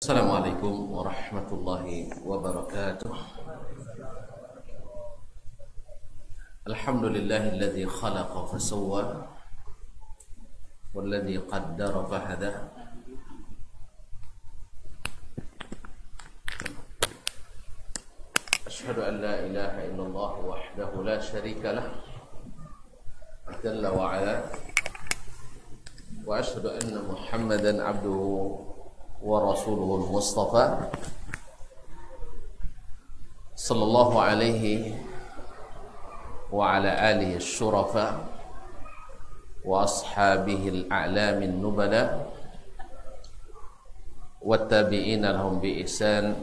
Assalamualaikum warahmatullahi wabarakatuh. Alhamdulillahilladzi khalaqa fasawwa walladzi qaddara fahada. Asyhadu an la ilaha illallah wahdahu la syarika lah jalla wa ala wa asyhadu anna Muhammadan abduhu wa rasuluhul mustafa sallallahu alaihi wa ala alihi syurafa wa ashabihi al-a'lamin nubala wa tabi'ina lahum bi ihsan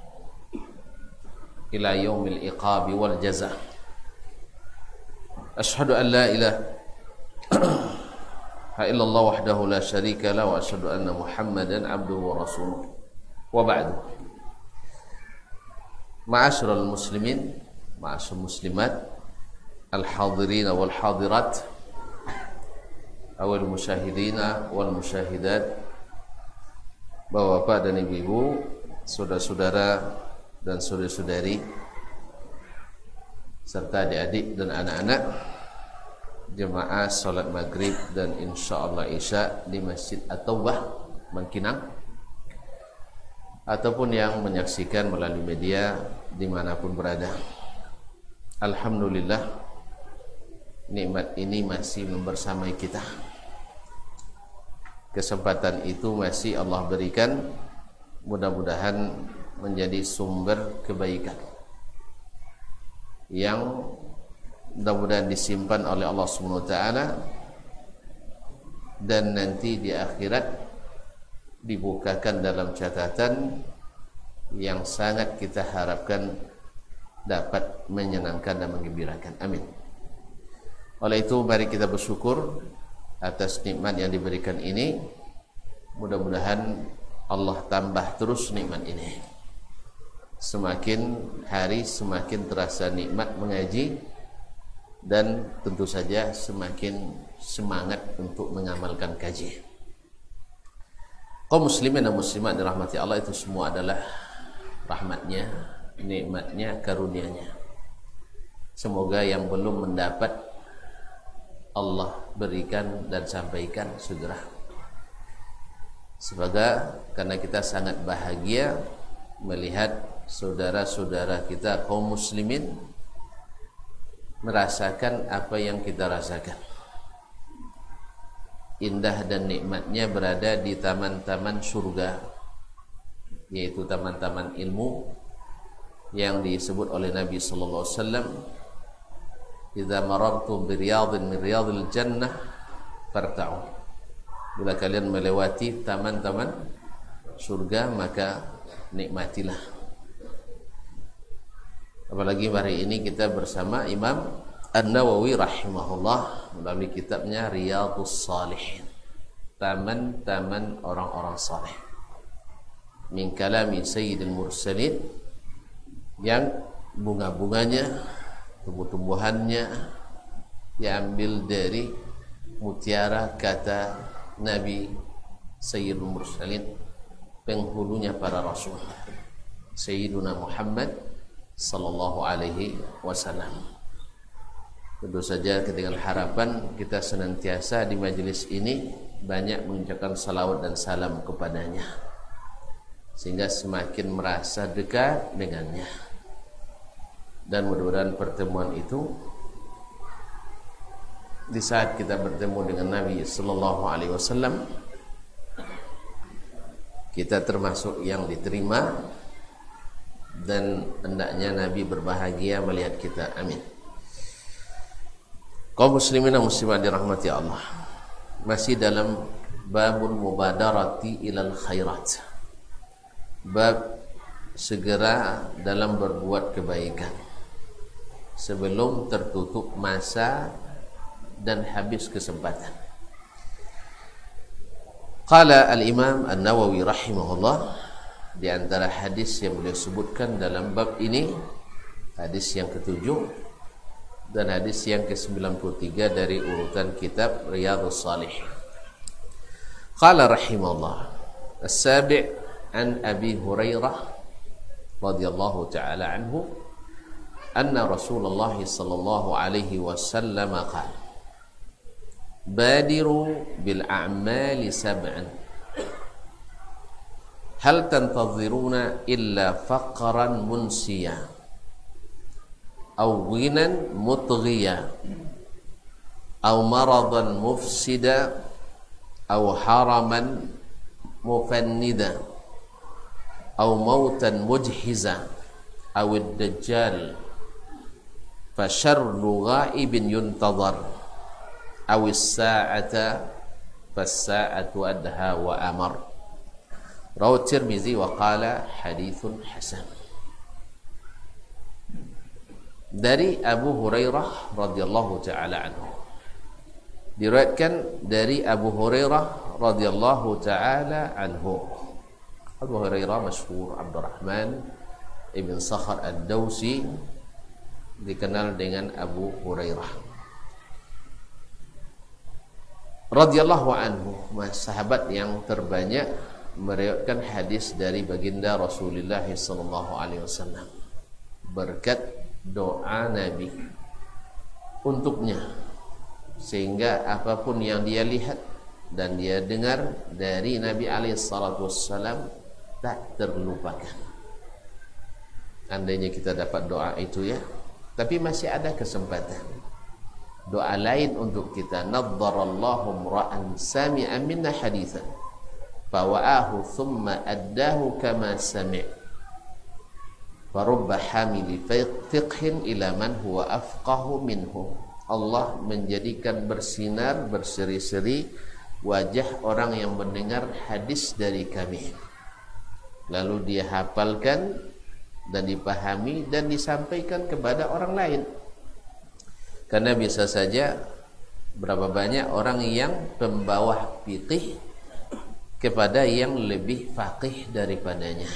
ila yaumil iqabi wal jazaa. Asyhadu an la ilaha illallah wahdahu la syarika lah wa asyhadu anna Muhammadan abduhu wa rasuluh. Wa ba'du. Ma'asyiral muslimin, ma'asyiral muslimat, al-hadirin wal hadirat, awal musyahidina wal musyahidat, bapak-bapak dan ibu-ibu, saudara-saudara dan saudari-saudari, serta adik-adik dan anak-anak jemaah salat maghrib dan insyaallah isya di Masjid At-Taubah Mangkinang, ataupun yang menyaksikan melalui media dimanapun berada. Alhamdulillah, nikmat ini masih membersamai kita. Kesempatan itu masih Allah berikan, mudah-mudahan menjadi sumber kebaikan yang mudah-mudahan disimpan oleh Allah Subhanahu wa taala, dan nanti di akhirat dibukakan dalam catatan yang sangat kita harapkan dapat menyenangkan dan menggembirakan. Amin. Oleh itu mari kita bersyukur atas nikmat yang diberikan ini. Mudah-mudahan Allah tambah terus nikmat ini. Semakin hari semakin terasa nikmat mengaji, dan tentu saja semakin semangat untuk mengamalkan kaji. Kaum muslimin dan muslimat dirahmati Allah, itu semua adalah rahmatnya, nikmatnya, karunia-Nya. Semoga yang belum mendapat Allah berikan dan sampaikan segera. Semoga karena kita sangat bahagia melihat saudara-saudara kita kaum muslimin merasakan apa yang kita rasakan. Indah dan nikmatnya berada di taman-taman surga, yaitu taman-taman ilmu yang disebut oleh Nabi sallallahu alaihi wasallam, "Idza marartum bi riyadin min riyadil jannah farta'u." Bila kalian melewati taman-taman surga, maka nikmatilah. Apalagi hari ini kita bersama Imam An-Nawawi rahimahullah melalui kitabnya Riyadhus Shalihin, taman-taman orang-orang saleh, min kalami sayyidil mursalin, yang bunga-bunganya, tumbuh-tumbuhannya diambil dari mutiara kata Nabi Sayyidul Mursalin, penghulunya para rasul, Sayyiduna Muhammad sallallahu alaihi wasallam. Tentu saja dengan harapan kita senantiasa di majelis ini banyak mengucapkan salawat dan salam kepadanya, sehingga semakin merasa dekat dengannya. Dan mudah-mudahan pertemuan itu, di saat kita bertemu dengan Nabi sallallahu alaihi wasallam, kita termasuk yang diterima, dan hendaknya Nabi berbahagia melihat kita. Amin. Kaum muslimin dan muslimat dirahmati Allah, masih dalam babul mubadarati ilal khairat, bab segera dalam berbuat kebaikan sebelum tertutup masa dan habis kesempatan. Qala al-Imam An-Nawawi rahimahullah, di antara hadis yang beliau sebutkan dalam bab ini, hadis yang ke-7 dan hadis yang ke-93 dari urutan kitab Riyadhus Shalihin. Qala rahimahullah, as-sabi' an Abi Hurairah radhiyallahu ta'ala anhu anna Rasulullah sallallahu alaihi wasallam qala badiru bil a'mali sab'an hal tantaziruna illa faqran munsiya aw ghinan mutghiya aw maradan mufsida aw haraman mufannida aw mautan mujhiza aw ad-dajjal fa syarru ghaibin yuntazar aw as-sa'ata fas-sa'atu adha wa amar. Rawahu Tirmizi wa qala haditsun hasan. Dari Abu Hurairah radhiyallahu taala anhu. Diriwayatkan dari Abu Hurairah radhiyallahu taala anhu. Abu Hurairah masyhur Abdurrahman ibn Sakhar ad-Dawsi, dikenal dengan Abu Hurairah radhiyallahu anhu, sahabat yang terbanyak meriwayatkan hadis dari baginda Rasulullah sallallahu alaihi wasallam berkat doa Nabi untuknya, sehingga apapun yang dia lihat dan dia dengar dari Nabi alaihi salatu wassalam tak terlupakan. Andainya kita dapat doa itu ya, tapi masih ada kesempatan doa lain untuk kita. Naddarallahu ra'an sami'a minna hadithan fawa'ahu thumma addahu kama sami' farubba hamili fiqhin ila man huwa afqahu minhu. Allah menjadikan bersinar berseri-seri wajah orang yang mendengar hadis dari kami, lalu dia hafalkan dan dipahami dan disampaikan kepada orang lain. Karena bisa saja berapa banyak orang yang pembawa fiqih kepada yang lebih faqih daripadanya.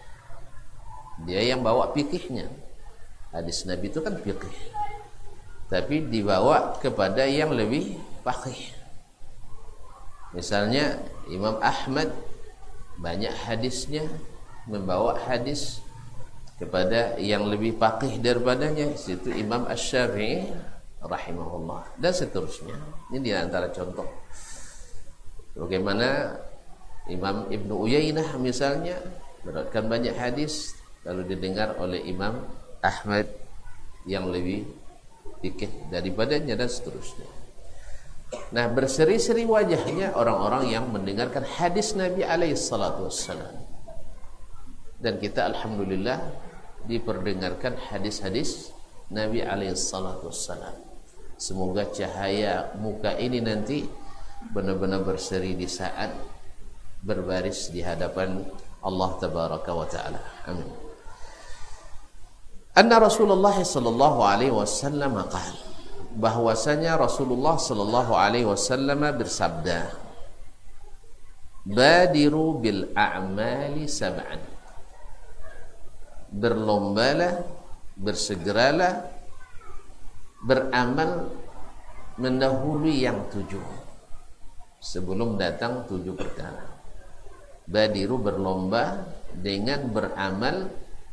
Dia yang bawa fikihnya. Hadis Nabi itu kan fikih, tapi dibawa kepada yang lebih faqih. Misalnya Imam Ahmad banyak hadisnya membawa hadis kepada yang lebih faqih daripadanya, situ Imam Asy-Syafi'i rahimahullah, dan seterusnya. Ini di antara contoh bagaimana Imam Ibnu Uyainah misalnya meriwayatkan banyak hadis lalu didengar oleh Imam Ahmad yang lebih fikih daripadanya, dan seterusnya. Nah, berseri-seri wajahnya orang-orang yang mendengarkan hadis Nabi alaihi salatu wassalam, dan kita alhamdulillah diperdengarkan hadis-hadis Nabi alaihi salatu wassalam. Semoga cahaya muka ini nanti benar-benar berseri di saat berbaris di hadapan Allah tabaraka wa taala. Amin. Anna Rasulullah sallallahu alaihi wasallam qala, bahwasanya Rasulullah sallallahu alaihi wasallam bersabda, badiru bil a'mali sab'an, berlombalah, bersegeralah beramal mendahului yang 7 sebelum datang 7 perkara. Badiru berlomba dengan beramal,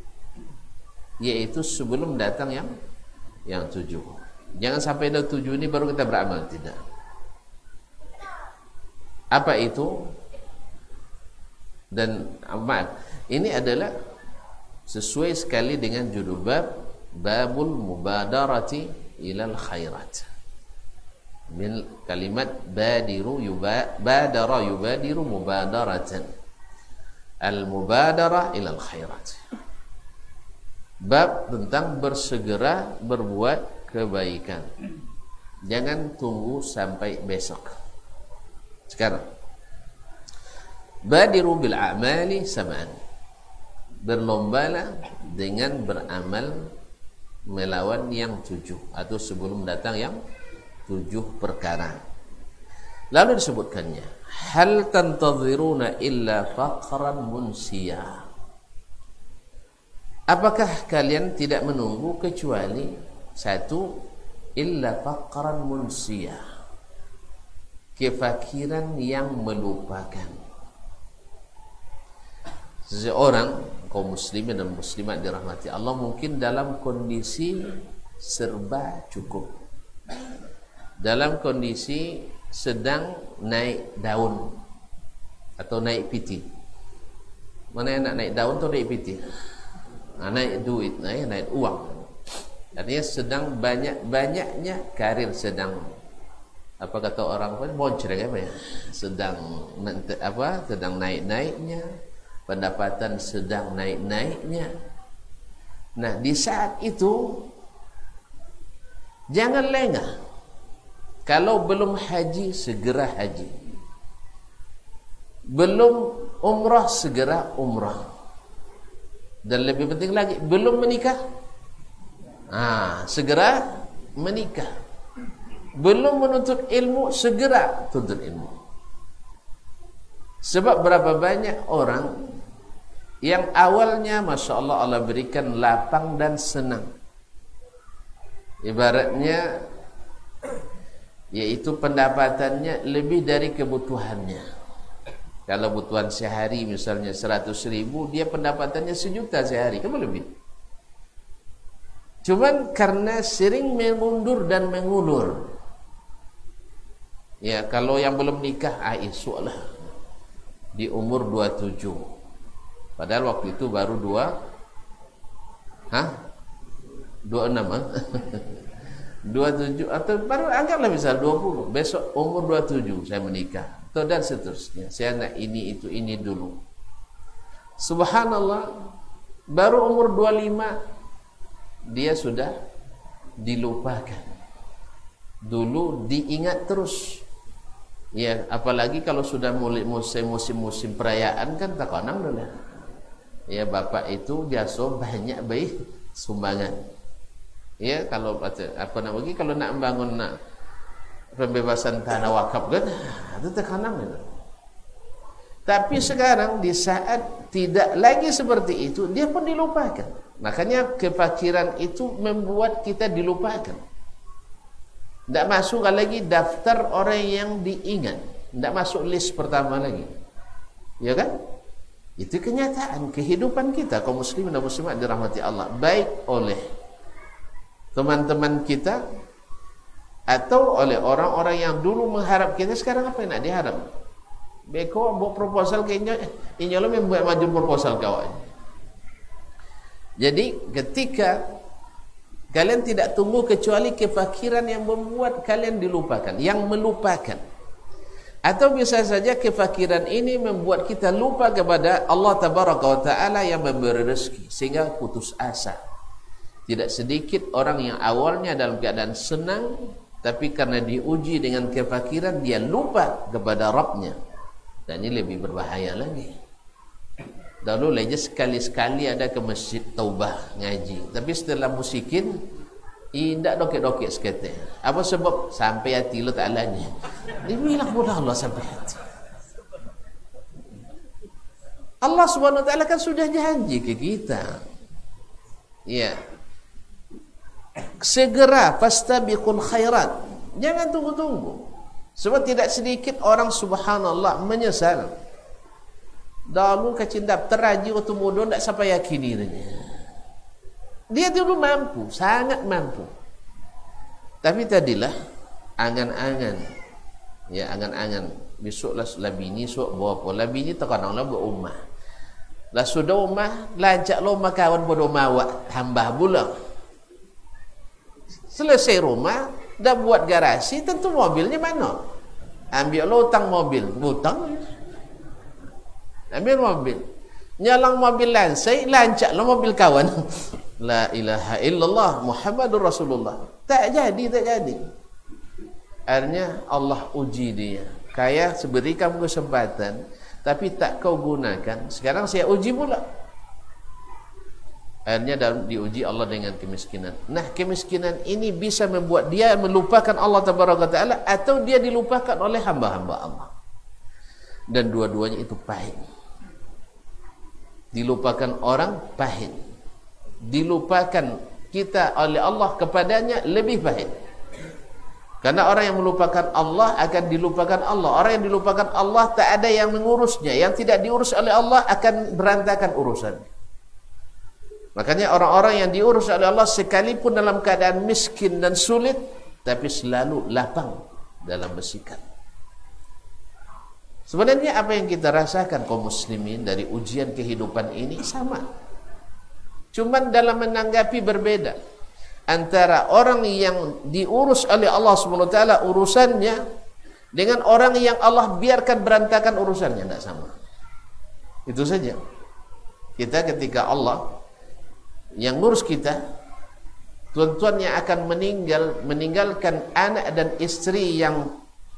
yaitu sebelum datang yang 7. Jangan sampai ada 7 ini baru kita beramal, tidak. Apa itu? Dan maaf, ini adalah sesuai sekali dengan judul bab, babul mubadarati ilal khairat. Min kalimat badiru badara yubadiru mubadaratan, al mubadarah ilal khairat. Bab tentang bersegera berbuat kebaikan, jangan tunggu sampai besok, sekarang. Badiru bil a'mali sab'an, berlombalah dengan beramal melawan yang 7 atau sebelum datang yang 7 perkara. Lalu disebutkannya, hal tantaziruna illa faqran munsiya, apakah kalian tidak menunggu kecuali 1, illa faqran munsiya, kefakiran yang melupakan. seseorang kaum muslimin dan muslimat dirahmati Allah mungkin dalam kondisi serba cukup, dalam kondisi sedang naik daun atau naik piti. Mana yang nak naik daun atau naik piti? Naik duit, naik uang. Artinya sedang banyak-banyaknya karir, sedang apa kata orang pun boncreng apa ya? Sedang naik-naiknya, pendapatan sedang naik-naiknya. Nah, di saat itu jangan lengah. Kalau belum haji, segera haji. Belum umrah, segera umrah. Dan lebih penting lagi, belum menikah, segera menikah. Belum menuntut ilmu, segera tuntut ilmu. Sebab berapa banyak orang yang awalnya Masya Allah Allah berikan lapang dan senang, ibaratnya yaitu pendapatannya lebih dari kebutuhannya. Kalau kebutuhan sehari misalnya 100.000, dia pendapatannya 1 juta sehari, kan lebih. Cuman karena sering mengundur dan mengulur. Ya, kalau yang belum nikah, insya Allah di umur 27. Padahal waktu itu baru 26 27 atau baru anggaplah misal 20. Besok umur 27 saya menikah. Dan seterusnya. Saya nak ini, itu, ini dulu. Subhanallah, baru umur 25 dia sudah dilupakan. Dulu diingat terus. Ya, apalagi kalau sudah mulai musim perayaan kan tak konang dulu. Ya, bapak itu biasa banyak baik sumbangan. Ya, kalau kalau nak membangun pembebasan tanah wakaf kan, itu terkanam itu. Tapi sekarang di saat tidak lagi seperti itu, dia pun dilupakan. Makanya kefakiran itu membuat kita dilupakan. Tidak masuk lagi daftar orang yang diingat, tidak masuk list pertama lagi, ya kan? Itu kenyataan kehidupan kita kaum muslimin dan muslimat dirahmati Allah, baik oleh teman-teman kita atau oleh orang-orang yang dulu mengharap kita. Sekarang apa yang nak diharap? Beko buat proposal kayaknya lo membuat maju proposal kawan. Jadi ketika kalian tidak tunggu kecuali kefakiran yang membuat kalian dilupakan, yang melupakan. Atau bisa saja kefakiran ini membuat kita lupa kepada Allah Tabaraka wa Ta'ala yang memberi rezeki, sehingga putus asa. Tidak sedikit orang yang awalnya dalam keadaan senang, tapi karena diuji dengan kefakiran, dia lupa kepada Rabbnya. Dan ini lebih berbahaya lagi. Dahulu aja sekali-sekali ada ke masjid taubah ngaji, tapi setelah musikin indak dokek-dokek sekete. Apa sebab? Sampai hati lo tak alanya. Dia bilang mudah Allah sampai hati. Allah Subhanahu wa Ta'ala kan sudah janji ke kita. Ya. Segera fastabiqul khairat. Jangan tunggu-tunggu. Sebab tidak sedikit orang subhanallah menyesal. Dahulu kacin daftar haji waktu muda tak sampai yakini dia dulu mampu, sangat mampu. Tapi tadilah angan-angan. Ya, angan-angan. Besoklah labini sok bawa apa? Labini terkananglah buat rumah. Lah sudah rumah, lajak lo kawan bodoh mawak tambah bulan. Selesai rumah, dah buat garasi, tentu mobilnya mana? Ambil lo utang mobil, hutang. Ambil mobil, nyalang mobil lansai, lancak lo mobil kawan. La ilaha illallah Muhammadur Rasulullah. Tak jadi. Akhirnya Allah uji dia. Kayak beri kamu kesempatan, tapi tak kau gunakan. Sekarang saya uji pula. Akhirnya diuji Allah dengan kemiskinan. Nah, kemiskinan ini bisa membuat dia melupakan Allah Tabaraka Ta'ala, atau dia dilupakan oleh hamba-hamba Allah. Dan dua-duanya itu pahit. Dilupakan orang pahit. Dilupakan kita oleh Allah kepadanya lebih pahit. Karena orang yang melupakan Allah akan dilupakan Allah. Orang yang dilupakan Allah tak ada yang mengurusnya. Yang tidak diurus oleh Allah akan berantakan urusan. Makanya orang-orang yang diurus oleh Allah sekalipun dalam keadaan miskin dan sulit, tapi selalu lapang dalam bersikap. Sebenarnya apa yang kita rasakan kaum muslimin dari ujian kehidupan ini sama. Cuman dalam menanggapi berbeda. Antara orang yang diurus oleh Allah SWT urusannya dengan orang yang Allah biarkan berantakan urusannya, tidak sama. Itu saja. Kita ketika Allah yang ngurus kita, tuan-tuan yang akan meninggalkan anak dan istri yang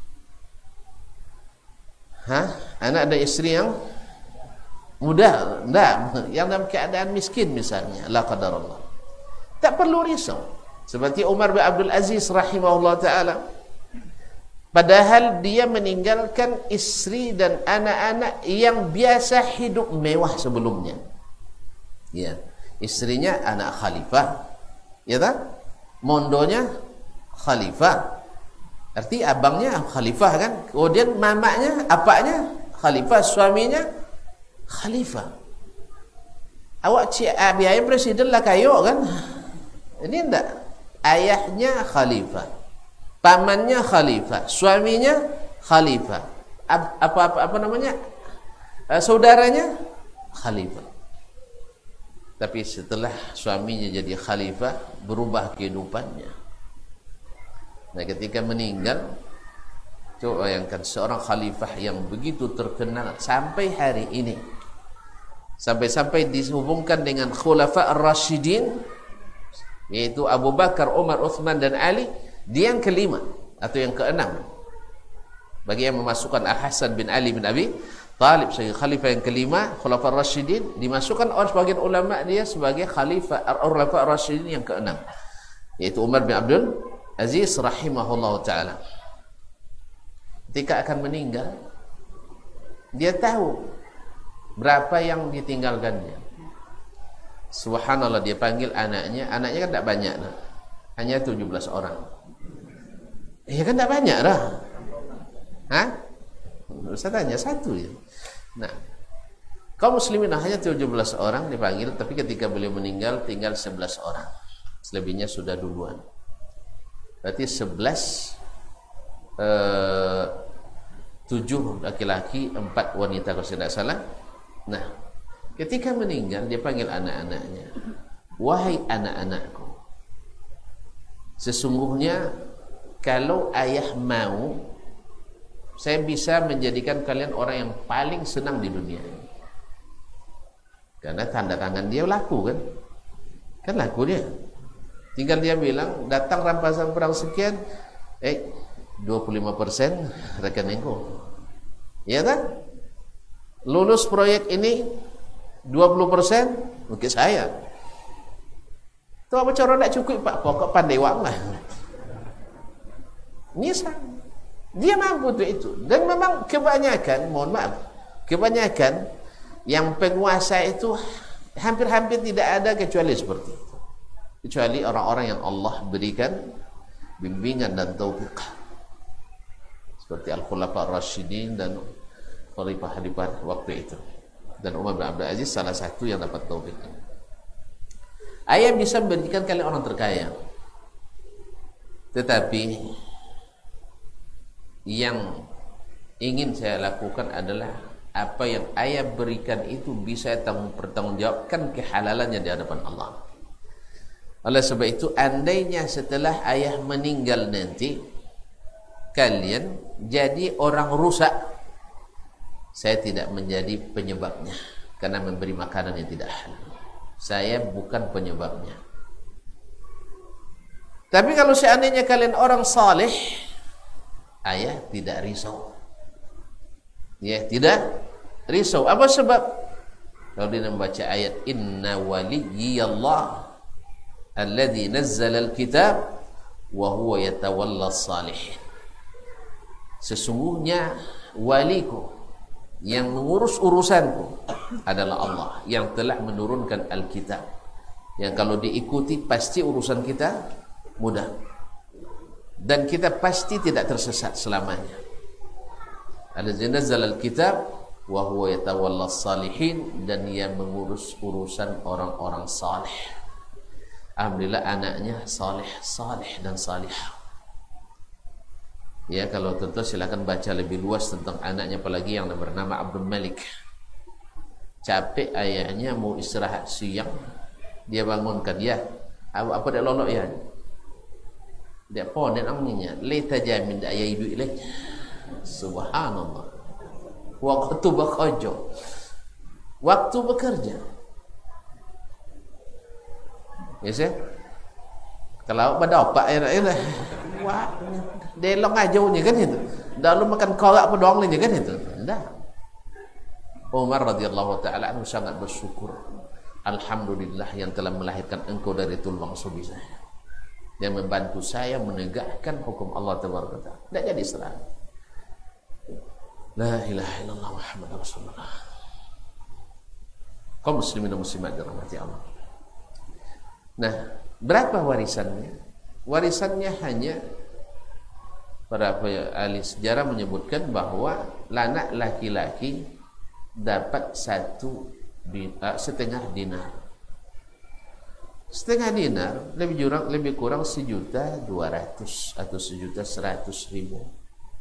anak dan istri yang muda, yang dalam keadaan miskin misalnya, la qadarullah. Tak perlu risau. Seperti Umar bin Abdul Aziz rahimahullah ta'ala. Padahal dia meninggalkan istri dan anak-anak yang biasa hidup mewah sebelumnya. Ya, istrinya anak khalifah. Ya tak? Mondonya khalifah. Arti abangnya khalifah kan? Kemudian mamaknya, apaknya khalifah, suaminya khalifah. Awak biaya presiden lah kayo kan? Ini enggak. Ayahnya khalifah, pamannya khalifah, suaminya khalifah, apa namanya, saudaranya khalifah. Tapi setelah suaminya jadi khalifah, berubah kehidupannya. Nah, ketika meninggal, coba bayangkan seorang khalifah yang begitu terkenal sampai hari ini, sampai-sampai dihubungkan dengan khulafa ar-rasyidin, yaitu Abu Bakar, Umar, Uthman dan Ali. Dia yang kelima atau yang keenam bagi yang memasukkan Al-Hasan bin Ali bin Abi Talib sebagai khalifah yang kelima, khulafa ar-rasyidin. Dimasukkan oleh sebagian ulama dia sebagai khalifah khulafa ar-rasyidin yang keenam, yaitu Umar bin Abdul Aziz rahimahullah ta'ala. Ketika akan meninggal, dia tahu berapa yang ditinggalkannya. Subhanallah, dia panggil anaknya kan tak banyak lah. Hanya 17 orang. Ya kan tak banyak lah. Saya tanya satu ya. Nah, kaum muslimin hanya 17 orang dipanggil, tapi ketika beliau meninggal tinggal 11 orang. Selebihnya sudah duluan. Berarti 11 7 laki-laki, 4 wanita kalau saya tidak salah. Nah, ketika meninggal dia panggil anak-anaknya, wahai anak-anakku, sesungguhnya kalau ayah mau, saya bisa menjadikan kalian orang yang paling senang di dunia ini. Karena tanda tangan dia laku kan laku dia. Tinggal dia bilang, datang rampasan perang sekian, 25% rekeningku, ya kan? Lulus proyek ini 20% mungkin saya. Tu apa cara nak cukup pak? Pokok pandai wang lah. Misal dia mampu tu itu. Dan memang kebanyakan, mohon maaf, kebanyakan yang penguasa itu hampir-hampir tidak ada kecuali seperti itu. Kecuali orang-orang yang Allah berikan bimbingan dan taufik, seperti Al-Khulafa Ar-Rasyidin dan khalifah-khalifah waktu itu. Dan Umar bin Abdul Aziz salah satu yang dapat taufik. Ayah bisa memberikan kalian orang terkaya, tetapi yang ingin saya lakukan adalah apa yang ayah berikan itu bisa pertanggungjawabkan kehalalannya di hadapan Allah. Oleh sebab itu, andainya setelah ayah meninggal nanti kalian jadi orang rusak, saya tidak menjadi penyebabnya karena memberi makanan yang tidak halal. Saya bukan penyebabnya. Tapi kalau seandainya kalian orang saleh, ayah tidak risau. Ya, tidak risau. Apa sebab? Kalau dia membaca ayat inna waliyyallah alladzi nazzala al-kitab wa huwa yatawalla as-salihin. Sesungguhnya waliku yang mengurus urusanku adalah Allah yang telah menurunkan Alkitab, yang kalau diikuti pasti urusan kita mudah. dan kita pasti tidak tersesat selamanya. Allazi nazzala al-kitab wa huwa yatawalla salihin, dan ia mengurus urusan orang-orang saleh. Alhamdulillah anaknya saleh dan salihah. Ya, kalau tentu silakan baca lebih luas tentang anaknya, apalagi yang bernama Abdul Malik. Capek ayahnya mau istirahat siang, dia bangunkan, ya apa dia lolok ya, dia ponen anginya leta jamin ayah ibu ilaih. Subhanallah. Waktu bekerja, waktu bekerja. Ya sih, kalau pada apa ya, wah, delong ajaunya kan itu. Dah lu makan korak pedong lainnya kan itu. Dah. Umar radhiyallahu taala anhu sangat bersyukur. Alhamdulillah yang telah melahirkan engkau dari tulang subi saya, yang membantu saya menegakkan hukum Allah tabaraka taala. Tidak jadi serang. La ilaha illallah Muhammadur Rasulullah. Kaum muslimin dan muslimat dirahmati Allah. Nah, berapa warisannya? Warisannya hanya, para ahli sejarah menyebutkan bahwa anak laki-laki dapat setengah dinar. Setengah dinar lebih kurang 1.200.000 atau 1.100.000.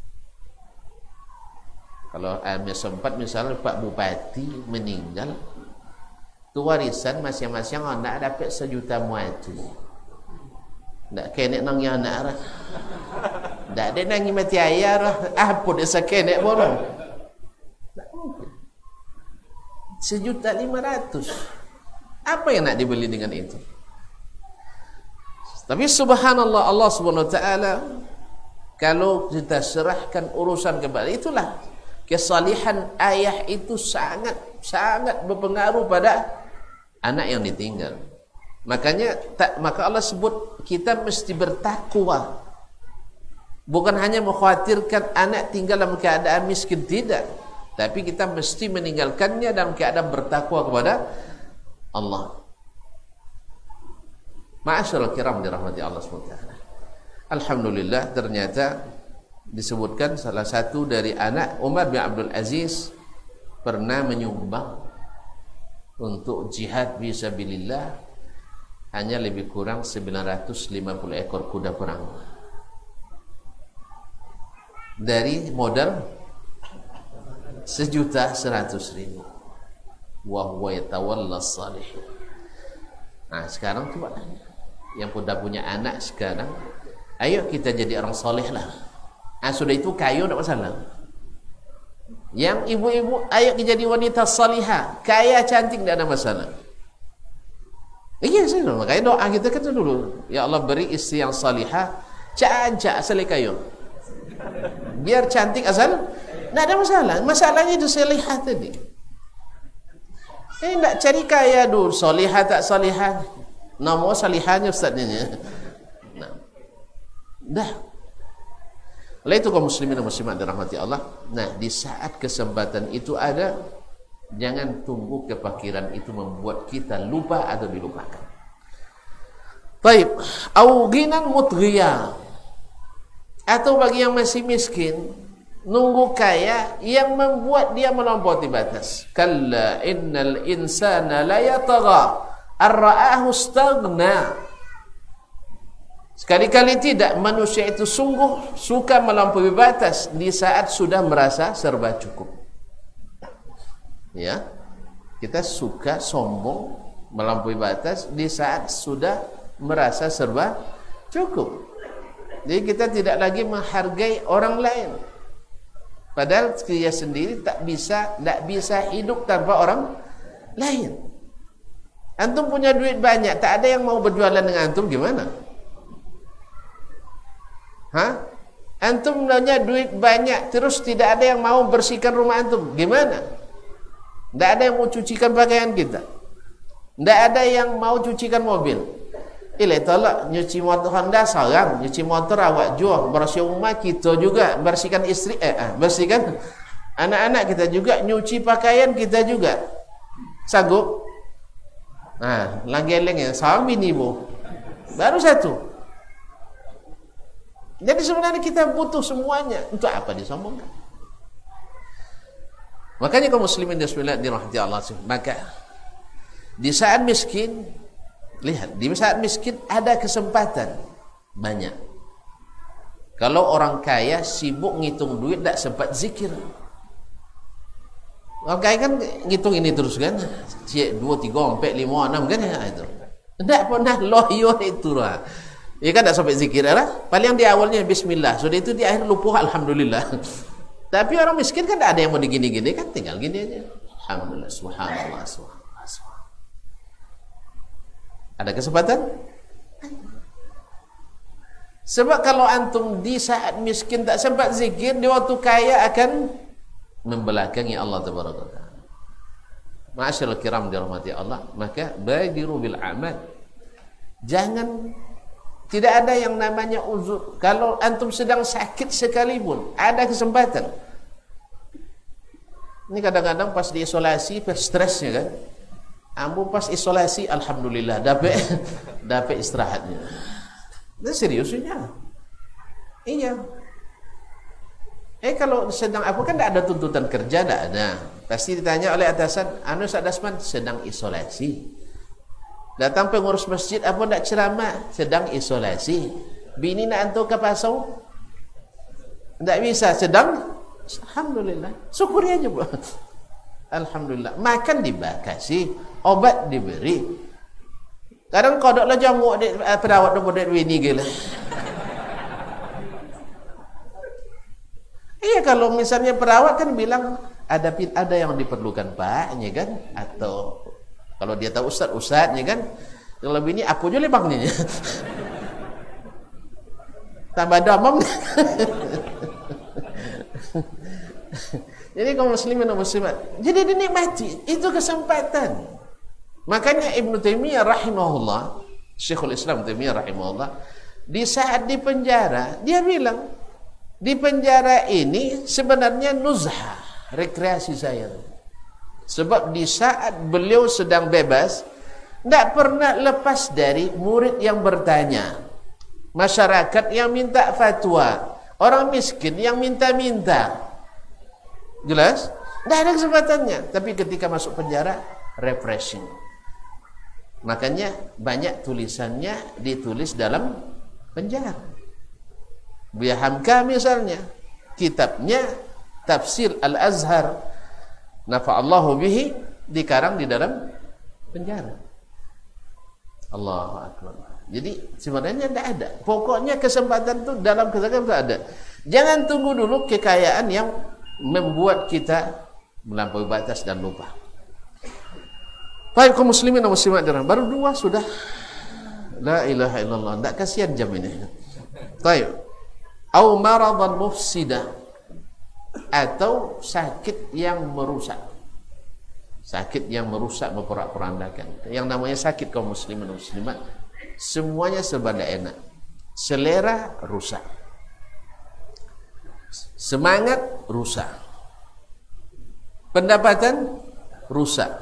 Kalau sempat misalnya Pak Bupati meninggal, tu warisan masing-masing anak dapat 1 juta muatu. Tak kena nang yang anak lah. Tak ada nang mati ayah lah. Apa dia sakena pun. Tak mungkin. 1.500.000. Apa yang nak dibeli dengan itu? Tapi subhanallah, Allah subhanahu wa ta'ala, kalau kita serahkan urusan kepada, itulah kesalihan ayah itu sangat berpengaruh pada anak yang ditinggal. Maka Allah sebut kita mesti bertakwa. Bukan hanya mengkhawatirkan anak tinggal dalam keadaan miskin, tidak, tapi kita mesti meninggalkannya dalam keadaan bertakwa kepada Allah. Ma'asyiral kiram dirahmati Allah SWT. Alhamdulillah, ternyata disebutkan salah satu dari anak Umar bin Abdul Aziz pernah menyumbang untuk jihad fisabilillah hanya lebih kurang 950 ekor kuda perang dari modal 1.100.000. Wa huwa yatawalla salihin. Nah, sekarang coba yang sudah punya anak sekarang, ayo kita jadi orang soleh lah. Sudah itu kayu tidak masalah. Yang ibu-ibu, ayo kita jadi wanita salihah, kaya cantik, tidak ada masalah. Iya, makanya doa kita kan dulu, ya Allah beri istri yang salihah, cancak asal kayu, biar cantik asal, tidak ada masalah. Masalahnya itu salihah tadi. Tidak cari kaya dulu, salihah tak salihah, nama salihahnya ustaznya. Nah, dah. Oleh itu kaum muslimin dan muslimat dirahmati Allah. Nah, di saat kesempatan itu ada, jangan tunggu kefakiran itu membuat kita lupa atau dilupakan. Baik, au ghinan mutghiya, atau bagi yang masih miskin, nunggu kaya yang membuat dia melampaui batas. Kalla innal insana la yatagha ar-ra'ahu istaghna. Sekali-kali tidak, manusia itu sungguh suka melampaui batas di saat sudah merasa serba cukup. Ya, kita suka sombong melampaui batas di saat sudah merasa serba cukup. Jadi kita tidak lagi menghargai orang lain. Padahal dia sendiri tak bisa hidup tanpa orang lain. Antum punya duit banyak, tak ada yang mau berjualan dengan antum, gimana? Antum punya duit banyak, terus tidak ada yang mau bersihkan rumah antum, gimana? Tidak ada yang mau cucikan pakaian kita, tidak ada yang mau cucikan mobil. Tolak nyuci motor Honda seorang, nyuci motor awak jual, bersih rumah kita juga, bersihkan istri, bersihkan anak-anak kita juga, nyuci pakaian kita juga. Sanggup? Lagi eleng ya, sama bini bu, baru satu. Jadi sebenarnya kita butuh semuanya. Untuk apa disombongkan? Makanya kaum muslimin dirahmati Allah, maka di saat miskin, lihat, di saat miskin ada kesempatan banyak. Kalau orang kaya sibuk ngitung duit, tak sempat zikir. Orang kaya kan ngitung ini terus kan, 2, 3, 4, 5, 6 kan ya itu. Tidak pernah loyo itu lah. Ya kan tak sampai zikir lah. Paling di awalnya bismillah, sudah itu di akhir lupa alhamdulillah. Tapi orang miskin kan tak ada yang mau digini-gini kan, tinggal gini aja. Alhamdulillah, subhanallah, subhanallah, subhanallah. Ada kesempatan? Sebab kalau antum di saat miskin tak sempat zikir, di waktu kaya akan membelakangi Allah tabaraka wa taala. Ma'asyiral kiram dirahmati Allah, maka badiru bil amal. Jangan, tidak ada yang namanya uzur. Kalau antum sedang sakit sekalipun, ada kesempatan. Ini kadang-kadang pas diisolasi, stresnya kan. Ambu pas isolasi, alhamdulillah, dapat istirahatnya. Ini seriusnya. Iya. Kalau sedang apa kan tidak ada tuntutan kerja, tidak ada. Pasti ditanya oleh atasan, anu Sadasman sedang isolasi. Datang pengurus masjid, apa nak ceramah? Sedang isolasi. Bini nak hantar ke pasau? Tak bisa, sedang. Alhamdulillah, syukuri aja bu. Alhamdulillah, makan dibakasi, obat diberi. Kadang kodok lah jamu perawat nombor dek bini gila. Iya, kalau misalnya perawat kan bilang ada yang diperlukan paknya kan, atau kalau dia tahu ustadznya kan, kalau bini apa aja lebangnya. Tambah damam. Jadi kaum muslimin dan muslimat, jadi dinikmati itu kesempatan. Makanya Ibnu Taimiyah rahimahullah, Syekhul Islam Taimiyah rahimahullah, di saat di penjara dia bilang, di penjara ini sebenarnya nuzhah, rekreasi saya. Sebab di saat beliau sedang bebas, tidak pernah lepas dari murid yang bertanya, masyarakat yang minta fatwa, orang miskin yang minta-minta. Jelas? Tidak ada kesempatannya. Tapi ketika masuk penjara, refreshing. Makanya banyak tulisannya ditulis dalam penjara. Buya Hamka misalnya, kitabnya Tafsir Al-Azhar, nafa'allahu bihi, dikarang di dalam penjara. Allahu Akbar. Jadi sebenarnya tidak ada. Pokoknya kesempatan itu dalam kesempatan itu ada. Jangan tunggu dulu kekayaan yang membuat kita melampaui batas dan lupa. Baik kaum muslimin dan muslimat, baru 2 sudah. La ilaha illallah. Tak kasihan jam ini. Baik. Au maradan mufsida, atau sakit yang merusak. Sakit yang merusak, memporak-porandakan. Yang namanya sakit kaum muslimin dan muslimat, semuanya serba enak. Selera rusak, semangat rusak, pendapatan rusak.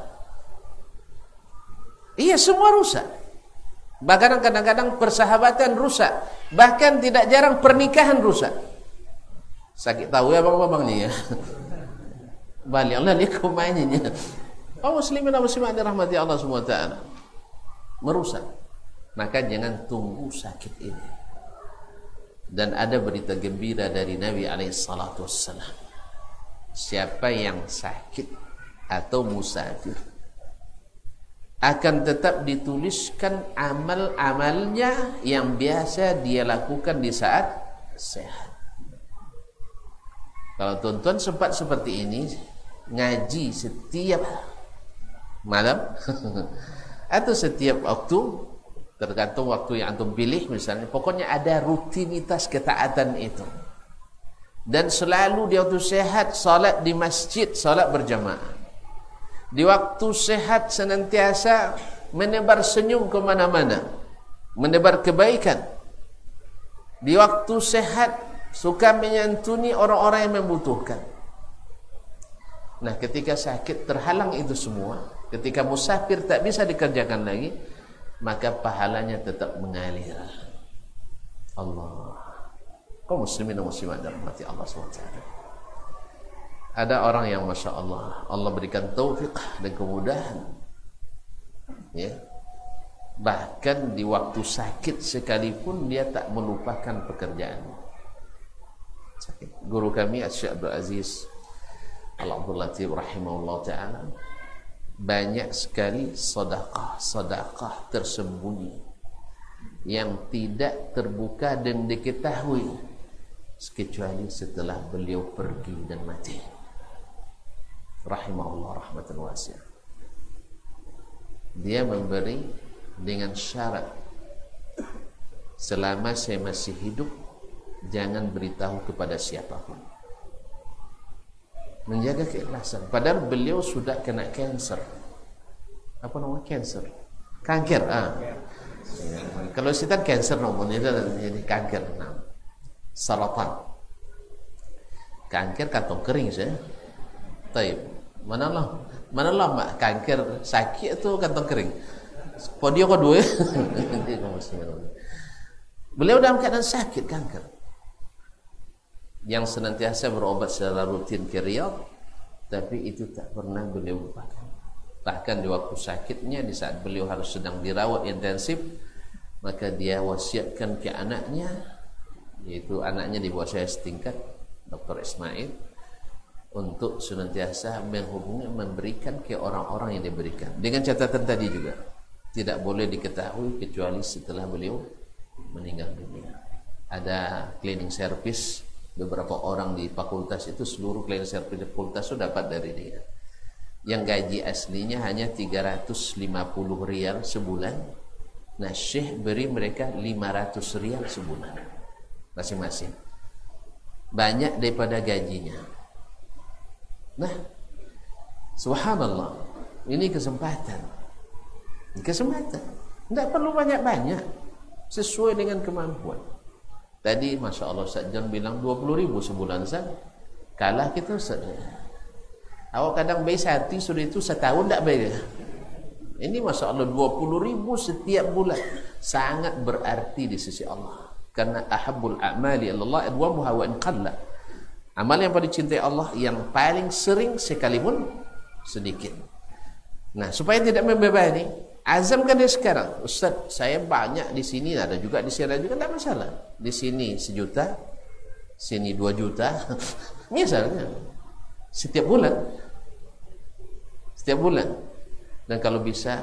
Iya, semua rusak. Bahkan kadang-kadang persahabatan rusak. Bahkan tidak jarang pernikahan rusak. Sakit tahu ya bang-bangnya ya. Balik Allah lihat mainnya. Oh muslimin dan muslimat dirahmati Allah subhanahu wa ta'ala, merusak. Maka jangan tunggu sakit ini. Dan ada berita gembira dari Nabi alaihissalatu wassalam, siapa yang sakit atau musafir akan tetap dituliskan amal-amalnya yang biasa dia lakukan di saat sehat. Kalau tuan-tuan sempat seperti ini, ngaji setiap malam atau setiap waktu, tergantung waktu yang antum pilih misalnya, pokoknya ada rutinitas ketaatan itu. Dan selalu di waktu sehat, salat di masjid, salat berjamaah. Di waktu sehat senantiasa menebar senyum kemana-mana, menebar kebaikan. Di waktu sehat suka menyantuni orang-orang yang membutuhkan. Nah ketika sakit terhalang itu semua, ketika musafir tak bisa dikerjakan lagi, maka pahalanya tetap mengalir. Allah. Kaum muslimin dan muslimat dirahmati Allah SWT. Ada orang yang Masya Allah, Allah berikan taufik dan kemudahan, ya, bahkan di waktu sakit sekalipun dia tak melupakan pekerjaan. Guru kami Syekh Abdul Aziz Al-Abdul Latif rahimahullah ta'ala, banyak sekali sedekah tersembunyi yang tidak terbuka dan diketahui kecuali setelah beliau pergi dan mati. Rahimahullah rahmatan wasi'ah. Dia memberi dengan syarat, selama saya masih hidup jangan beritahu kepada siapapun. Menjaga keikhlasan. Padahal beliau sudah kena kanker. Apa nama kanker? Kanker. Ya. Kalau kita kanker namanya jadi kanker. Saratan. Kanker kantong kering saya. Taib. Manalah mak kanker sakit tu kantong kering. Podio kedua. Beliau dalam keadaan sakit kanker, yang senantiasa berobat secara rutin ke Riyadh, tapi itu tak pernah beliau lupakan. Bahkan di waktu sakitnya, di saat beliau harus sedang dirawat intensif, maka dia wasiatkan ke anaknya, yaitu anaknya di bawah saya setingkat, Dr. Ismail, untuk senantiasa menghubungi, memberikan ke orang-orang yang diberikan. Dengan catatan tadi juga, tidak boleh diketahui kecuali setelah beliau meninggal dunia. Ada cleaning service, beberapa orang di fakultas itu, seluruh cleaning service di fakultas itu dapat dari dia. Yang gaji aslinya hanya 350 rial sebulan. Nah, Syekh beri mereka 500 rial sebulan masing-masing, banyak daripada gajinya. Nah, subhanallah, ini kesempatan. Tidak perlu banyak-banyak, sesuai dengan kemampuan. Tadi Masya Allah Ustaz John bilang 20.000 sebulan Ustaz. Kalah kita Ustaz. Awak kadang bayar sehati, sudah itu setahun tak bayar. Ini Masya Allah 20.000 setiap bulan. Sangat berarti di sisi Allah. Karena ahabbul a'mali Allah adwamuha wa in qalla. Amal yang paling dicintai Allah yang paling sering sekalipun sedikit. Nah, supaya tidak membebani, azamkan dia sekarang. Ustaz, saya banyak di sini, ada juga di sini, ada juga, tak masalah. Di sini 1 juta, sini 2 juta, misalnya. Setiap bulan. Dan kalau bisa,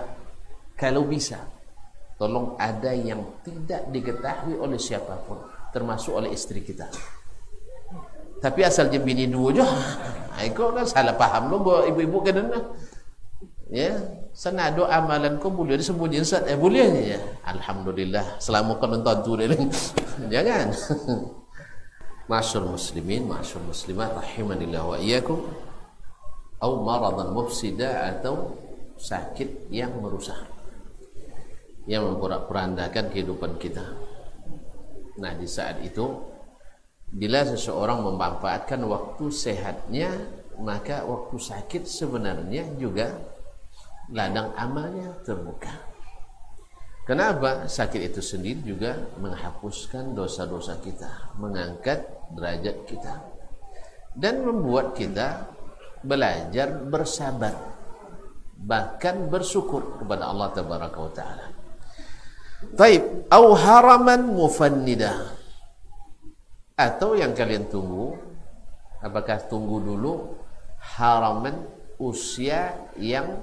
tolong ada yang tidak diketahui oleh siapapun, termasuk oleh istri kita. Tapi asal je bini 2 je, kau kan salah faham lo, ibu-ibu kan. Ya, senado amalan kau boleh disembunyiin Ustaz, boleh ya. Alhamdulillah, selama kau nonton tu dia. Jangan. Ma'asyur muslimin, ma'asyur muslimat, rahimanillah wa iyyakum. Au maradan mufsida, atau sakit yang merusak, yang memporak-porandakan kehidupan kita. Nah, di saat itu, bila seseorang memanfaatkan waktu sehatnya, maka waktu sakit sebenarnya juga ladang amalnya terbuka. Kenapa? Sakit itu sendiri juga menghapuskan dosa-dosa kita, mengangkat derajat kita, dan membuat kita belajar bersabar, bahkan bersyukur kepada Allah Tabaraka wa Ta'ala. Taib, au haraman mufannida, atau yang kalian tunggu, apakah tunggu dulu haraman, usia yang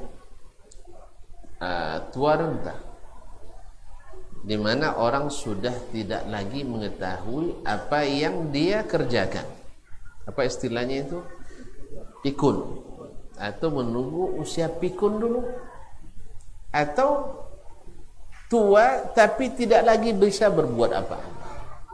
tua renta, di mana orang sudah tidak lagi mengetahui apa yang dia kerjakan. Apa istilahnya itu? Pikun. Atau menunggu usia pikun dulu, atau tua tapi tidak lagi bisa berbuat apa-apa.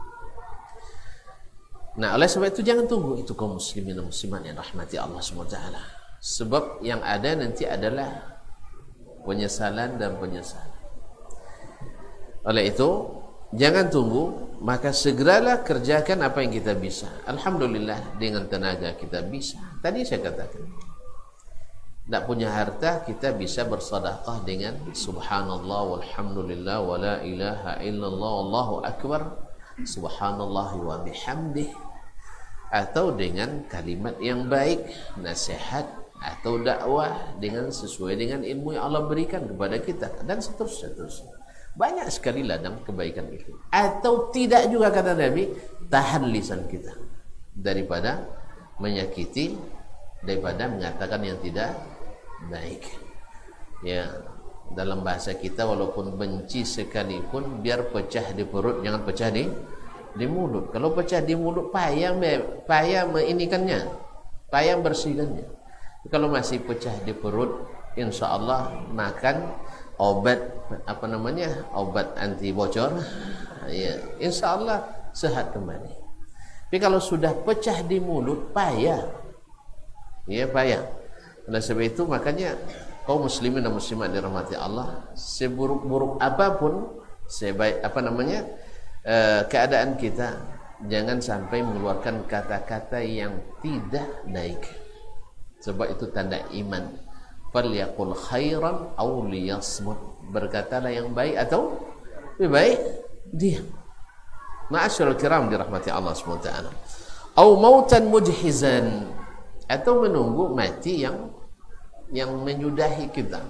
Nah, oleh sebab itu jangan tunggu. Itu kaum muslimin dan muslimat yang rahmati Allah SWT. Sebab yang ada nanti adalah penyesalan dan penyesalan. Oleh itu, jangan tunggu, maka segeralah kerjakan apa yang kita bisa. Alhamdulillah, dengan tenaga kita bisa. Tadi saya katakan, tidak punya harta, kita bisa bersedekah dengan subhanallah walhamdulillah wa la ilaha illallah wallahu akbar subhanallah wa bihamdih, atau dengan kalimat yang baik, nasihat atau dakwah dengan sesuai dengan ilmu yang Allah berikan kepada kita, dan seterusnya. Banyak sekali ladang kebaikan itu. Atau tidak juga, kata Nabi, tahan lisan kita daripada menyakiti, daripada mengatakan yang tidak baik. Ya, dalam bahasa kita, walaupun benci sekalipun, biar pecah di perut, jangan pecah di mulut. Kalau pecah di mulut, payah menginikannya, payah bersihkannya. Kalau masih pecah di perut, insya Allah makan obat obat anti bocor, ya, insya Allah sehat kembali. Tapi kalau sudah pecah di mulut, payah, ya payah. Oleh sebab itu, makanya kaum muslimin dan muslimat dirahmati Allah, seburuk-buruk apapun, sebaik keadaan kita, jangan sampai mengeluarkan kata-kata yang tidak baik, sebab itu tanda iman. Falyaqul khairan aw liyasmut, berkatalah yang baik atau lebih baik diam. Ma'asyiral kiram dirahmati Allah SWT. Aw mautan mujhizan, atau menunggu mati yang menyudahi kita.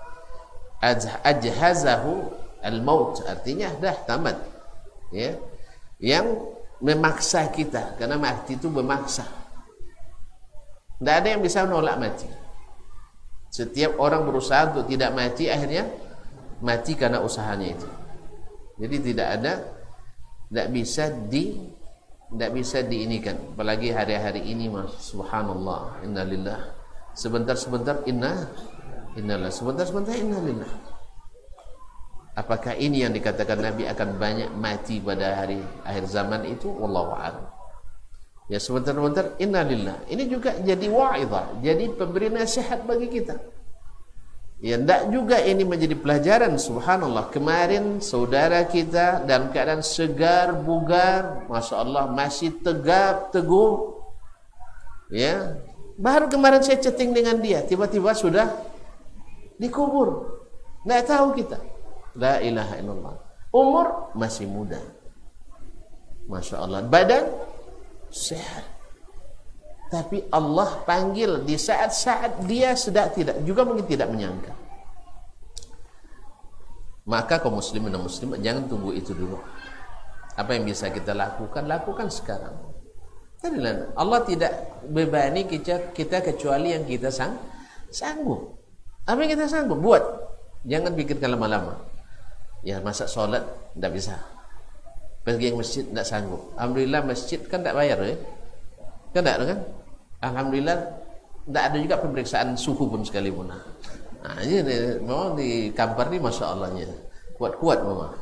Ajhazahu al-maut, artinya dah tamat, ya, yang memaksa kita, karena mati itu memaksa. Tidak ada yang bisa menolak mati. Setiap orang berusaha untuk tidak mati, akhirnya mati karena usahanya itu. Jadi tidak bisa diinikan. Apalagi hari-hari ini, mas, subhanallah, innalillah. Sebentar-sebentar innalillah, sebentar-sebentar innalillah. Apakah ini yang dikatakan Nabi akan banyak mati pada hari akhir zaman itu? Wallahu a'lam. Ya, sebentar-sebentar innalillah. Ini juga jadi wa'idhah, jadi pemberi nasihat bagi kita. Ya, tidak juga ini menjadi pelajaran. Subhanallah, kemarin saudara kita dalam keadaan segar, bugar, masya Allah, masih tegap, teguh. Ya, baru kemarin saya chatting dengan dia, tiba-tiba sudah dikubur. Tidak tahu kita. La ilaha illallah. Umur masih muda, masya Allah, badan sehat, tapi Allah panggil di saat-saat dia mungkin tidak menyangka. Maka kaum muslimin dan muslimat, jangan tunggu itu dulu. Apa yang bisa kita lakukan sekarang. Allah tidak bebani kita kecuali yang kita sanggup. Apa yang kita sanggup buat. Jangan pikirkan lama-lama. Ya, masa sholat tidak bisa, pergi ke masjid tidak sanggup. Alhamdulillah masjid kan tidak bayar, ya? Kan tidak, kan? Alhamdulillah tidak ada juga pemeriksaan suhu pun sekalipun. Nah, ini memang di Kampar ini masya Allahnya kuat-kuat memang.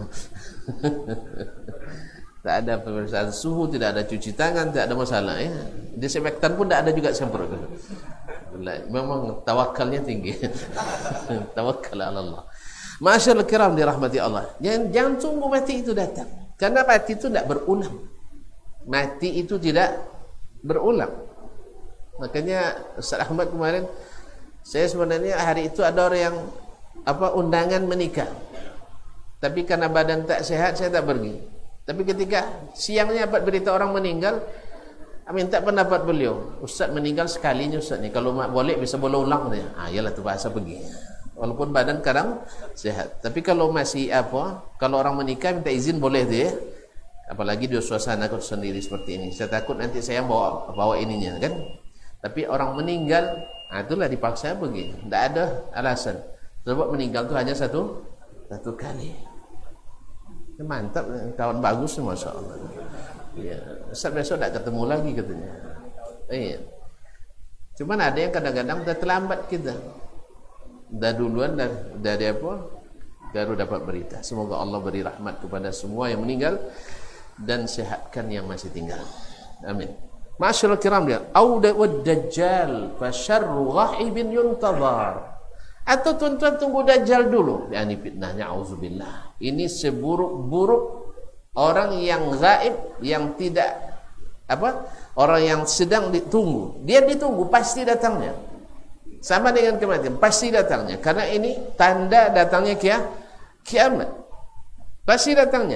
Tak ada pemeriksaan suhu, tidak ada cuci tangan, tidak ada masalah, ya. Disinfektan pun tidak ada juga semprot. Memang tawakalnya tinggi. Tawakkal ala Allah. Masyaallah kiram dirahmati Allah. Jangan tunggu mati itu datang. Karena mati itu tidak berulang. Mati itu tidak berulang. Makanya Ustaz Ahmad kemarin, saya sebenarnya hari itu ada orang yang undangan menikah. Tapi karena badan tak sehat, saya tak pergi. Tapi ketika siangnya dapat berita orang meninggal, minta pendapat beliau. Ustaz meninggal sekalinya Ustaz nih, kalau boleh bisa ulang dia. Iyalah tu bahasa pergi. Walaupun badan kadang sehat, tapi kalau masih kalau orang menikah minta izin boleh dia. Apalagi di suasana sendiri seperti ini. Saya takut nanti saya bawa ininya, kan. Tapi orang meninggal, itulah dipaksa pergi. Tidak ada alasan. Sebab meninggal itu hanya satu kali. Mantap, kawan bagus, masya Allah. Ya, Ustaz besok tidak ketemu lagi katanya. Iya. Cuman ada yang kadang-kadang terlambat kita. Dah duluan dari baru dapat berita. Semoga Allah beri rahmat kepada semua yang meninggal dan sehatkan yang masih tinggal. Amin. Ma'asyiral kiram dia, auda wad dajjal fa syarru ghaibin yuntazar. Atau tuan-tuan tunggu dajjal dulu. Yani fitnahnya auzubillah. Ini seburuk-buruk orang yang gaib, yang tidak orang yang sedang ditunggu. Dia ditunggu pasti datangnya. Sama dengan kematian, pasti datangnya. Karena ini tanda datangnya kiamat. Pasti datangnya.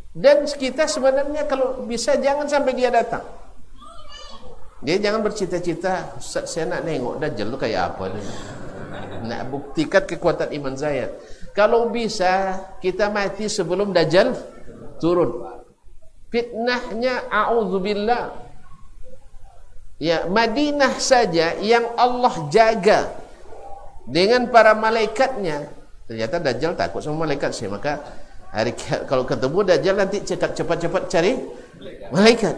Dan kita sebenarnya kalau bisa jangan sampai dia datang. Dia jangan bercita-cita, Ustaz saya nak nengok Dajjal tu kayak apa dia. Nak buktikan kekuatan iman saya. Kalau bisa kita mati sebelum Dajjal turun. Fitnahnya a'udzubillah. Ya, Madinah saja yang Allah jaga dengan para malaikatnya. Ternyata Dajjal takut sama malaikat sih. Maka kalau ketemu Dajjal nanti cepat-cepat cari malaikat.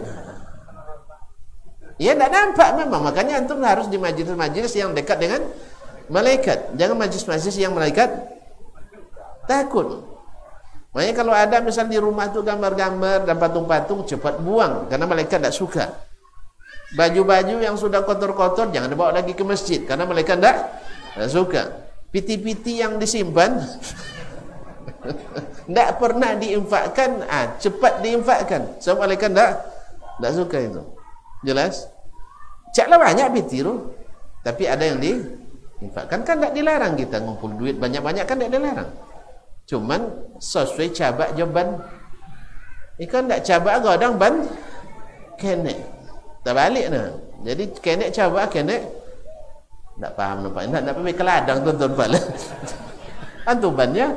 Ya tidak nampak memang. Makanya antum harus di majlis-majlis yang dekat dengan malaikat. Jangan majlis-majlis yang malaikat takut. Makanya kalau ada misal di rumah tu gambar-gambar dan patung-patung, cepat buang karena malaikat tidak suka. Baju-baju yang sudah kotor-kotor jangan dibawa lagi ke masjid karena malaikat tidak suka. Piti-piti yang disimpan tidak pernah diinfakkan, cepat diinfakkan. Sebab malaikat tidak suka itu. Jelas? Caklah banyak piti tu, tapi ada yang diinfakkan. Kan tidak dilarang kita ngumpul duit banyak-banyak, kan tidak dilarang. Cuman sesuai cabak jawaban. Ikan tak cabak godang ban kenek. Tak balik nah. Jadi kenek cabak kenek tak faham nampak. Tak pergi ke ladang tuan-tuan pala. Antu bannya?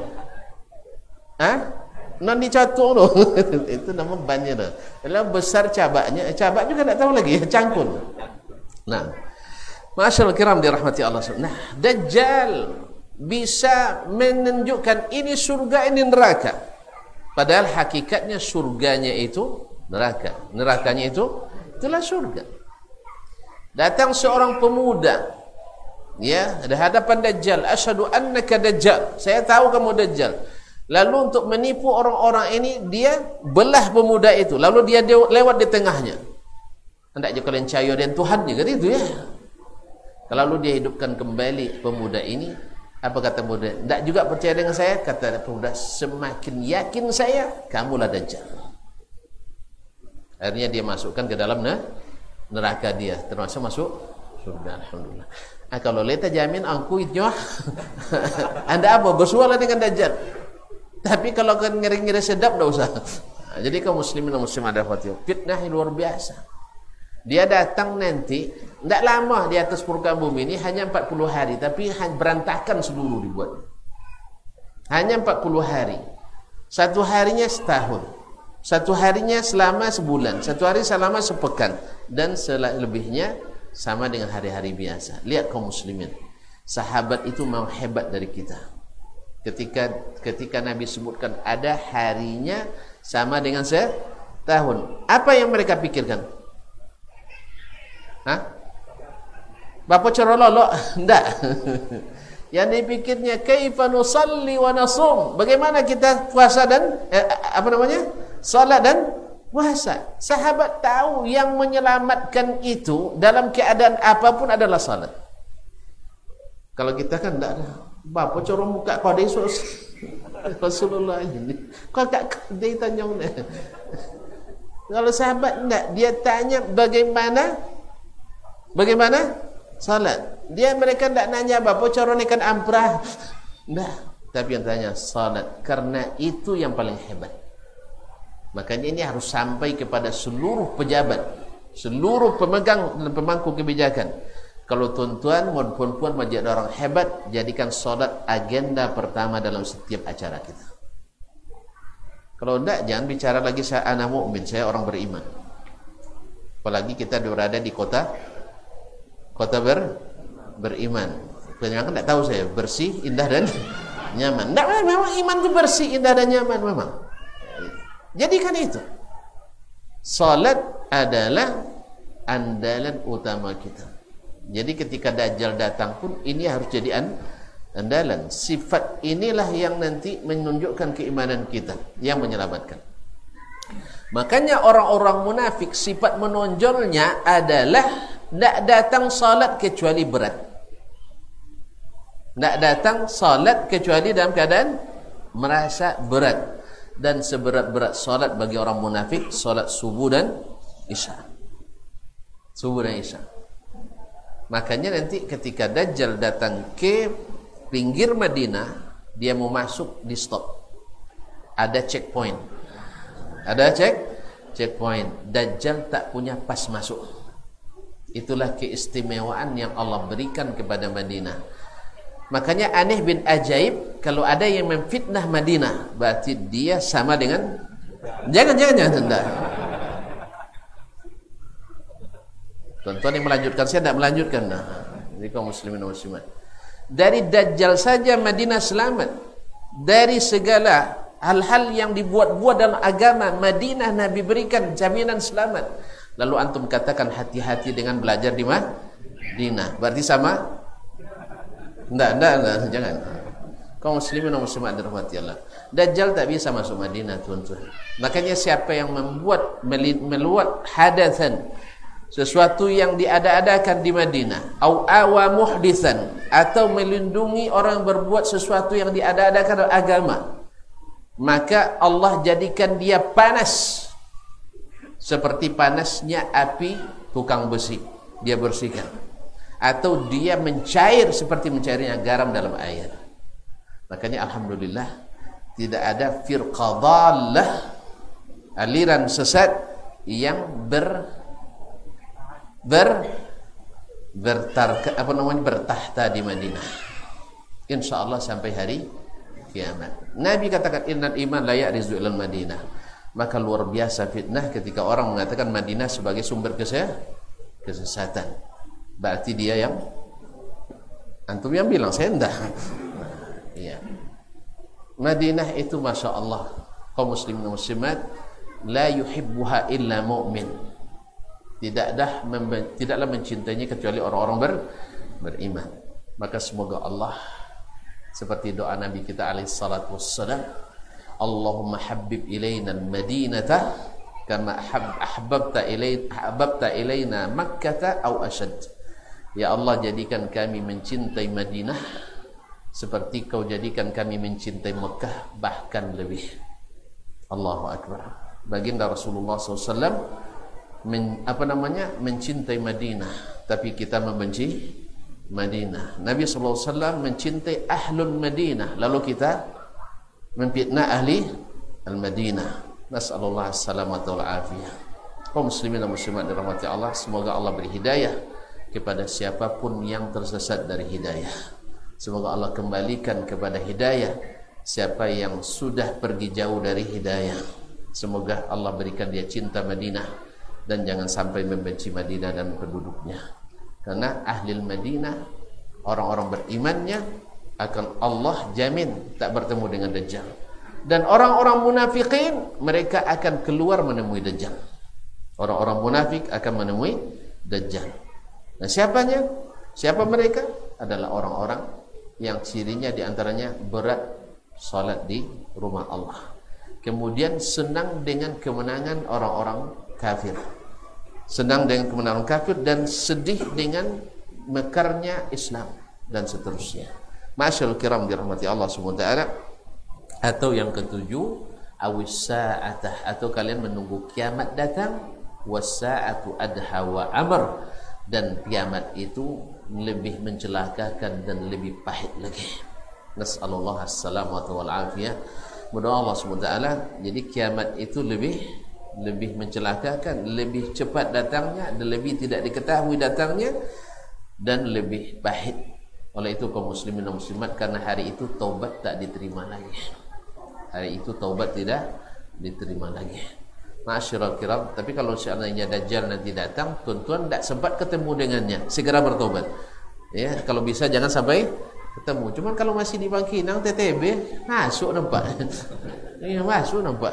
Non dicatur tu. Itu nama bannya tu. Kalau besar cabaknya, cabak juga tak tahu lagi, cangkul. Nah. Masyaallah kiram dirahmati Allah. Nah, Dajjal bisa menunjukkan ini surga, ini neraka. Padahal hakikatnya surganya itu neraka. Nerakanya itulah surga. Datang seorang pemuda, ya, di hadapan Dajjal, asyhadu annaka Dajjal. Saya tahu kamu Dajjal. Lalu untuk menipu orang-orang ini, dia belah pemuda itu. Lalu dia lewat di tengahnya. Hendaknya kalian percaya dengan Tuhan juga itu ya. Lalu dia hidupkan kembali pemuda ini. Apa kata pemuda? Tidak juga percaya dengan saya. Kata pemuda, semakin yakin saya, kamulah Dajjal. Akhirnya dia masukkan ke dalam neraka dia, termasuk masuk surga. Alhamdulillah. Kalau leta jamin angku itu, anda apa bersuara dengan Dajjal. Tapi kalau kan ngeri-ngeri sedap tidak usah. Jadi kaum muslimin dan muslimat ada fitnah yang luar biasa. Dia datang nanti tidak lama di atas permukaan bumi ini, hanya 40 hari, tapi berantakan seluruh dibuat. Hanya 40 hari. Satu harinya setahun. Satu harinya selama sebulan. Satu hari selama sepekan. Dan selebihnya sama dengan hari-hari biasa. Lihat kaum muslimin. Sahabat itu mau hebat dari kita. Ketika Nabi sebutkan ada harinya sama dengan setahun. Apa yang mereka pikirkan? Bapak cerololok? Tidak. Yang dipikirnya kaifa nusalli wa nasum. Bagaimana kita puasa dan salat dan puasa. Sahabat tahu yang menyelamatkan itu dalam keadaan apapun adalah salat. Kalau kita kan tidak ada. Bapak corong muka kau ada Yesus Rasulullah ini. Kau tak dia tanya ni. Kalau sahabat enggak, dia tanya bagaimana salat. Mereka enggak nanya bapak corong ikan amprah. Enggak, tapi yang tanya salat, karena itu yang paling hebat. Makanya ini harus sampai kepada seluruh pejabat, seluruh pemegang dan pemangku kebijakan. Kalau tuan-tuan maupun puan menjadi orang hebat, jadikan solat agenda pertama dalam setiap acara kita. Kalau tidak, jangan bicara lagi saya anak mukmin, saya orang beriman. Apalagi kita berada di kota beriman. Jangan tidak tahu saya bersih, indah dan nyaman. Tidak, memang iman itu bersih, indah dan nyaman memang. Jadikan itu. Solat adalah andalan utama kita. Jadi ketika Dajjal datang pun ini harus jadi andalan. Sifat inilah yang nanti menunjukkan keimanan kita, yang menyelamatkan. Makanya orang-orang munafik sifat menonjolnya adalah tidak datang salat kecuali berat. Tidak datang salat kecuali dalam keadaan merasa berat. Dan seberat-berat salat bagi orang munafik, salat subuh dan isya. Subuh dan isya. Makanya nanti ketika Dajjal datang ke pinggir Madinah, dia mau masuk di stop. Ada checkpoint. Ada checkpoint. Dajjal tak punya pas masuk. Itulah keistimewaan yang Allah berikan kepada Madinah. Makanya aneh bin ajaib, kalau ada yang memfitnah Madinah, berarti dia sama dengan jangan. Enggak. Tuan-tuan yang melanjutkan, saya tidak melanjutkan. Jadi kaum muslimin dan muslimat, dari Dajjal saja Madinah selamat. Dari segala hal-hal yang dibuat-buat dalam agama, Madinah Nabi berikan jaminan selamat. Lalu antum katakan hati-hati dengan belajar di Madinah, berarti sama? Enggak, jangan. Kaum muslimin dan muslimat dirahmati Allah, Dajjal tak bisa masuk Madinah, tuan-tuan. Makanya siapa yang meluat hadatsan, sesuatu yang diada-adakan di Madinah, au awa muhditsan, atau melindungi orang berbuat sesuatu yang diada-adakan dalam agama, maka Allah jadikan dia panas seperti panasnya api tukang besi, dia bersihkan. Atau dia mencair seperti mencairnya garam dalam air. Makanya alhamdulillah tidak ada firqah dhallah, aliran sesat yang bertahta di Madinah, insyaallah sampai hari kiamat. Nabi katakan innal iman la ya'rizu ilal Madinah. Maka luar biasa fitnah ketika orang mengatakan Madinah sebagai sumber kesesatan. Berarti dia yang antum yang bilang, saya enggak. Iya. Madinah itu masya Allah, kaum muslimin dan muslimat, la yuhibbuha illa mu'min. Tidaklah mencintainya kecuali orang-orang beriman. Maka semoga Allah, seperti doa Nabi kita alaihi salatu wassalam, Allahumma habbib ilaina al-madinata kama ahbabta ilaina makkata aw ashad. Ya Allah, jadikan kami mencintai Madinah seperti kau jadikan kami mencintai Mekah, bahkan lebih. Allahu akbar. Baginda Rasulullah SAW mencintai Madinah, tapi kita membenci Madinah. Nabi SAW mencintai ahlul Madinah, lalu kita memfitnah ahli al-Madinah. Nas'alullah as-salamata wal afiyah. Kaum muslimin dan muslimat dirahmati Allah, semoga Allah beri hidayah kepada siapapun yang tersesat dari hidayah. Semoga Allah kembalikan kepada hidayah siapa yang sudah pergi jauh dari hidayah. Semoga Allah berikan dia cinta Madinah dan jangan sampai membenci Madinah dan penduduknya. Karena ahli Madinah, orang-orang berimannya, akan Allah jamin tak bertemu dengan Dajjal. Dan orang-orang munafikin, mereka akan keluar menemui Dajjal. Orang-orang munafik akan menemui Dajjal. Nah, siapa mereka? Adalah orang-orang yang cirinya diantaranya berat salat di rumah Allah, kemudian senang dengan kemenangan orang-orang kafir, dan sedih dengan mekarnya Islam dan seterusnya. Ma'asyiral kiram dirahmati Allah SWT. Atau yang ketujuh, awis sa'atah, atau kalian menunggu kiamat datang, was-sa'atu adha wa amr, dan kiamat itu lebih mencelakakan dan lebih pahit lagi. Nas'alullah as-salamata wal afiyah. Mudah Allah SWT. Jadi kiamat itu lebih mencelakakan, lebih cepat datangnya, dan lebih tidak diketahui datangnya, dan lebih pahit. Oleh itu kaum muslimin dan muslimat, karena hari itu taubat tak diterima lagi. Hari itu taubat tidak diterima lagi. Ma'asyiral kiram, tapi kalau seandainya Dajjal nanti datang, tuan-tuan tidak sempat ketemu dengannya, segera bertobat. Ya, kalau bisa jangan sampai ketemu. Cuman kalau masih di Bangkinang, TTB, masuk nampak. Iya, masuk nampak.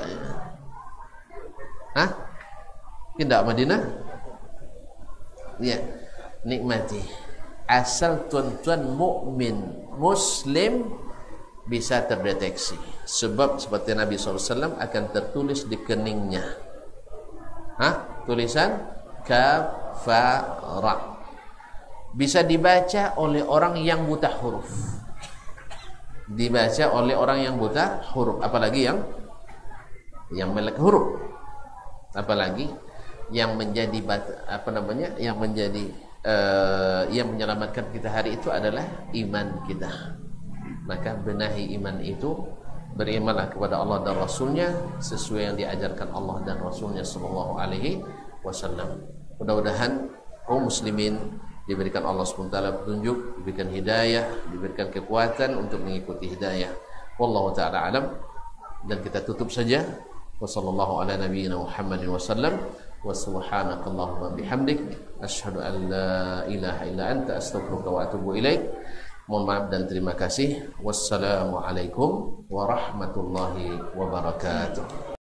Hah? Tidak Madinah? Ya, nikmati. Asal tuan-tuan mukmin, muslim, bisa terdeteksi. Sebab seperti Nabi SAW akan tertulis di keningnya. Tulisan kafara. Bisa dibaca oleh orang yang buta huruf. Dibaca oleh orang yang buta huruf, apalagi yang melek huruf. Apalagi yang menjadi yang menyelamatkan kita hari itu adalah iman kita. Maka benahi iman itu berimanlah kepada Allah dan Rasulnya sesuai yang diajarkan Allah dan Rasulnya sallallahu alaihi wasallam. Mudah-mudahan kaum muslimin diberikan Allah SWT petunjuk, diberikan hidayah, diberikan kekuatan untuk mengikuti hidayah. Wallahu ta'ala alam. Dan kita tutup saja. Wa sallallahu ala nabiyyina Muhammadin wa sallam. Wa subhanakallahumma bihamdik asyhadu an la ilaha illa anta astaghfiruka wa atubu ilaik. Mohon maaf dan terima kasih. Wassalamualaikum warahmatullahi wabarakatuh.